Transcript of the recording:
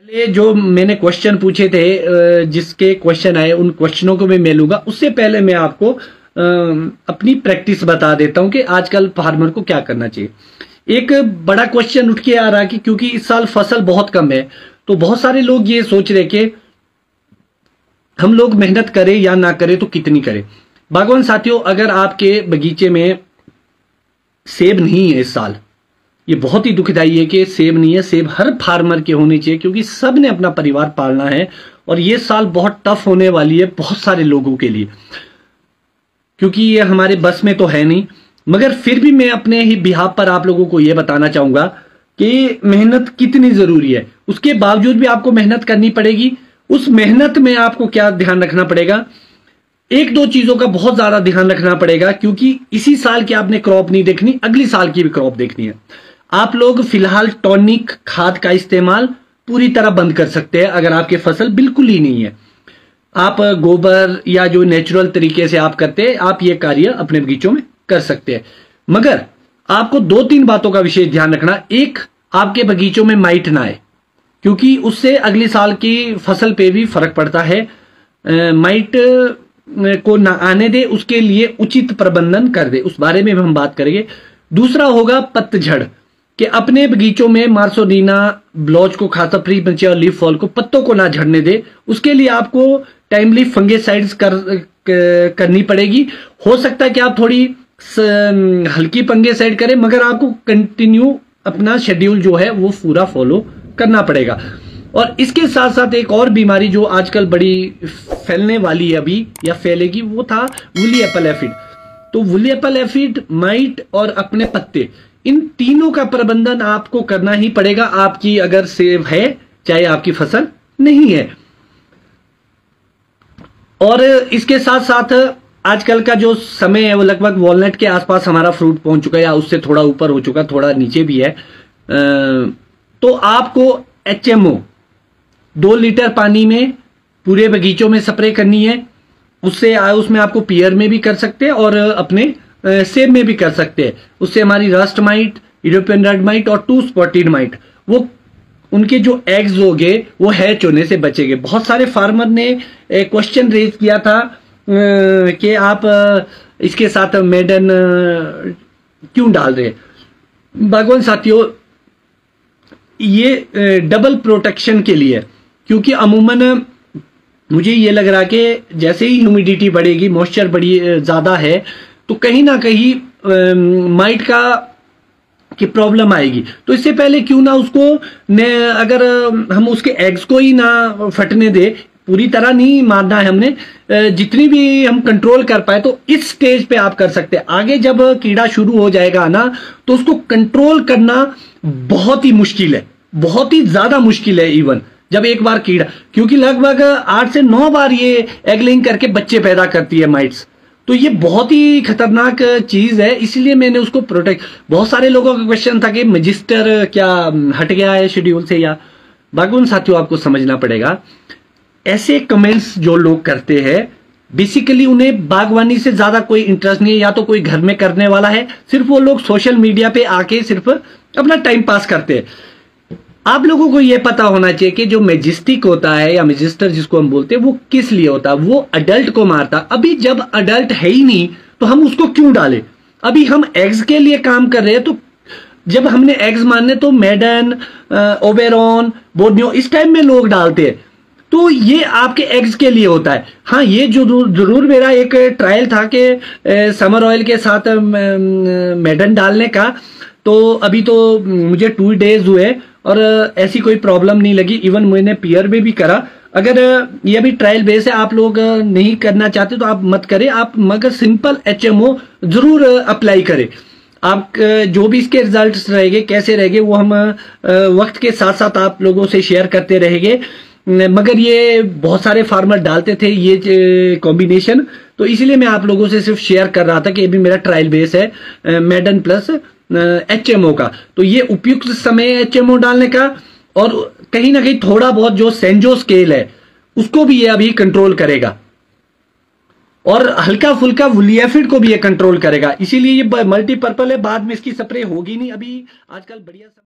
पहले जो मैंने क्वेश्चन पूछे थे, जिसके क्वेश्चन आए उन क्वेश्चनों को मैं लूंगा। उससे पहले मैं आपको अपनी प्रैक्टिस बता देता हूं कि आजकल फार्मर को क्या करना चाहिए। एक बड़ा क्वेश्चन उठ के आ रहा है कि क्योंकि इस साल फसल बहुत कम है, तो बहुत सारे लोग ये सोच रहे कि हम लोग मेहनत करें या ना करें तो कितनी करें। बागवान साथियों, अगर आपके बगीचे में सेब नहीं है इस साल, ये बहुत ही दुखदाई है कि सेब नहीं है। सेब हर फार्मर के होने चाहिए, क्योंकि सब ने अपना परिवार पालना है और ये साल बहुत टफ होने वाली है बहुत सारे लोगों के लिए, क्योंकि ये हमारे बस में तो है नहीं। मगर फिर भी मैं अपने ही बिहाफ पर आप लोगों को ये बताना चाहूंगा कि मेहनत कितनी जरूरी है। उसके बावजूद भी आपको मेहनत करनी पड़ेगी। उस मेहनत में आपको क्या ध्यान रखना पड़ेगा, एक दो चीजों का बहुत ज्यादा ध्यान रखना पड़ेगा, क्योंकि इसी साल की आपने क्रॉप नहीं देखनी, अगली साल की भी क्रॉप देखनी है। आप लोग फिलहाल टॉनिक खाद का इस्तेमाल पूरी तरह बंद कर सकते हैं अगर आपकी फसल बिल्कुल ही नहीं है। आप गोबर या जो नेचुरल तरीके से आप करते हैं, आप ये कार्य अपने बगीचों में कर सकते हैं। मगर आपको दो तीन बातों का विशेष ध्यान रखना। एक, आपके बगीचों में माइट ना आए, क्योंकि उससे अगली साल की फसल पे भी फर्क पड़ता है। माइट को ना आने दे, उसके लिए उचित प्रबंधन कर दे, उस बारे में हम बात करेंगे। दूसरा होगा पतझड़, कि अपने बगीचों में मार्सोनीना ब्लॉच को खाता, फ्री पंचे और लीफ फॉल को, पत्तों को ना झड़ने दे। उसके लिए आपको टाइमली फंगेसाइड्स करनी पड़ेगी। हो सकता है कि आप थोड़ी हल्की फंगेसाइड करें, मगर आपको कंटिन्यू अपना शेड्यूल जो है वो पूरा फॉलो करना पड़ेगा। और इसके साथ साथ एक और बीमारी जो आजकल बड़ी फैलने वाली है अभी, या फैलेगी, वो था वुली एप्पल एफिड। तो वुली एप्पल एफिड, माइट और अपने पत्ते, इन तीनों का प्रबंधन आपको करना ही पड़ेगा, आपकी अगर सेब है चाहे आपकी फसल नहीं है। और इसके साथ साथ आजकल का जो समय है वो लगभग वॉलनट के आसपास हमारा फ्रूट पहुंच चुका है, या उससे थोड़ा ऊपर हो चुका, थोड़ा नीचे भी है। तो आपको HMO 2 लीटर पानी में पूरे बगीचों में स्प्रे करनी है। उसमें आपको पियर में भी कर सकते हैं और अपने सेब में भी कर सकते हैं। उससे हमारी rust mite, European red mite और 2 स्पॉटेड माइट, वो उनके जो एग्स होंगे वो हैच होने से बचेंगे। बहुत सारे फार्मर ने क्वेश्चन रेज किया था कि आप इसके साथ मेडन क्यों डाल रहे हैं। बागवान साथियों, ये डबल प्रोटेक्शन के लिए, क्योंकि अमूमन मुझे ये लग रहा है कि जैसे ही ह्यूमिडिटी बढ़ेगी, मॉइस्चर बड़ी ज्यादा है, तो कहीं ना कहीं माइट की प्रॉब्लम आएगी। तो इससे पहले क्यों ना उसको अगर हम उसके एग्स को ही ना फटने दे, पूरी तरह नहीं मारना है हमने, जितनी भी हम कंट्रोल कर पाए तो इस स्टेज पे आप कर सकते हैं। आगे जब कीड़ा शुरू हो जाएगा ना, तो उसको कंट्रोल करना बहुत ही मुश्किल है, बहुत ही ज्यादा मुश्किल है। इवन जब एक बार कीड़ा, क्योंकि लगभग 8 से 9 बार ये एग लेइंग करके बच्चे पैदा करती है माइट्स, तो ये बहुत ही खतरनाक चीज है, इसलिए मैंने उसको प्रोटेक्ट। बहुत सारे लोगों का क्वेश्चन था कि मैजिस्टर क्या हट गया है शेड्यूल से या। बागवान साथियों, आपको समझना पड़ेगा, ऐसे कमेंट्स जो लोग करते हैं, बेसिकली उन्हें बागवानी से ज्यादा कोई इंटरेस्ट नहीं है, या तो कोई घर में करने वाला है, सिर्फ वो लोग सोशल मीडिया पे आके सिर्फ अपना टाइम पास करते हैं। आप लोगों को यह पता होना चाहिए कि जो मैजिस्टिक होता है या मैजिस्टर जिसको हम बोलते हैं, वो किस लिए होता है। वो अडल्ट को मारता। अभी जब अडल्ट है ही नहीं तो हम उसको क्यों डालें। अभी हम एग्स के लिए काम कर रहे हैं, तो जब हमने एग्स मारने तो मेडन, ओबेरॉन, बोर्नियो इस टाइम में लोग डालते हैं, तो ये आपके एग्स के लिए होता है। हाँ, ये जो जरूर मेरा एक ट्रायल था कि समर ऑयल के साथ मेडन डालने का, तो अभी तो मुझे 2 डेज हुए और ऐसी कोई प्रॉब्लम नहीं लगी। इवन मैंने पियर में भी करा। अगर ये भी ट्रायल बेस है, आप लोग नहीं करना चाहते तो आप मत करें, आप मगर सिंपल HMO जरूर अप्लाई करें। आप जो भी इसके रिजल्ट्स रहेंगे, कैसे रहेंगे, वो हम वक्त के साथ साथ आप लोगों से शेयर करते रहेंगे। मगर ये बहुत सारे फार्मर डालते थे ये कॉम्बिनेशन, तो इसीलिए मैं आप लोगों से सिर्फ शेयर कर रहा था कि ये भी मेरा ट्रायल बेस है मेडन प्लस HMO का। तो ये उपयुक्त समय है HMO डालने का, और कहीं ना कहीं थोड़ा बहुत जो सेंजो स्केल है उसको भी ये अभी कंट्रोल करेगा, और हल्का फुल्का वुली एफिड को भी ये कंट्रोल करेगा। इसीलिए ये मल्टीपर्पल है, बाद में इसकी स्प्रे होगी नहीं। अभी आजकल बढ़िया